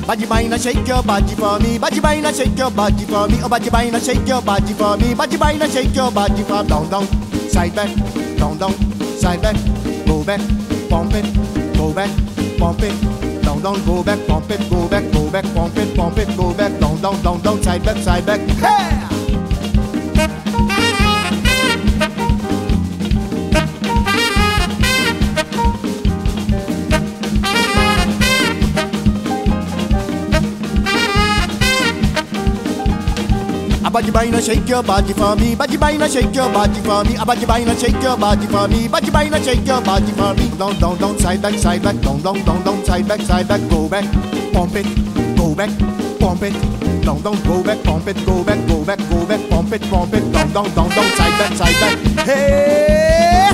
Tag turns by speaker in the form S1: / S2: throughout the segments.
S1: Bajibina, shake your body for me. Bajibina, shake your body for me. Oh, Bajibina, shake your body for me. Bajibina, shake your body for me. Down, down, side back, down, down, side back, go back, pump it, go back, pump it, down, down, go back, pump it, go back, pump it, go back, down, down, down, down, side back, hey! Bajibina, shake your body for me. Bajibina, shake your body for me. Bajibina, shake your body for me. Bajibina, shake your body for me. Down, down, down, side back, down, down, down, down, side back, go back, pump it, go back, pump it, down, down, go back, pump it, go back, pump it, down, down, down, down, side back, hey!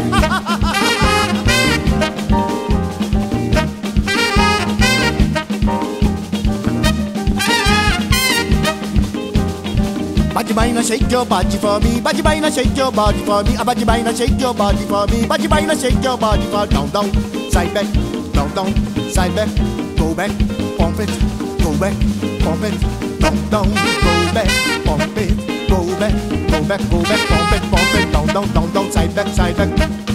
S1: Bajibina, shake your body for me. Bajibina, shake your body for me. Bajibina, shake your body for me. Bajibina, shake your body for me. Down, down, side back, down, down, side back, go back, pump it, go back, pump it, down, down, go back, pump it, go back, pump it, down, down, down, down, side back.